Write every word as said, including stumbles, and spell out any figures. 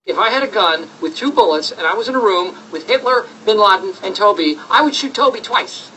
If I had a gun with two bullets and I was in a room with Hitler, Bin Laden, and Toby, I would shoot Toby twice.